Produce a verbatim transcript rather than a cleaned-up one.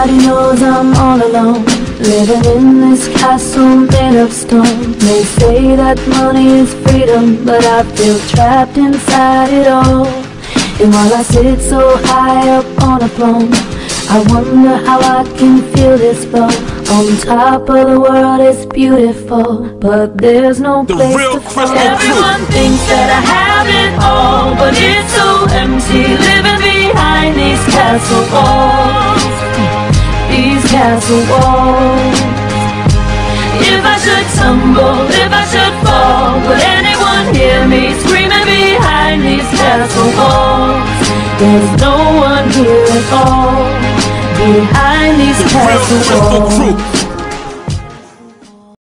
Everybody knows I'm all alone, living in this castle made of stone. They say that money is freedom, but I feel trapped inside it all. And while I sit so high up on a throne, I wonder how I can feel this flow. On top of the world is beautiful, but there's no The place real to fall. Everyone thinks that I have it all, but it's so empty living behind these castle walls. These castle walls. If I should stumble, if I should fall, would anyone hear me screaming behind these castle walls? There's no one here at all behind these The castle real crystal walls. crew.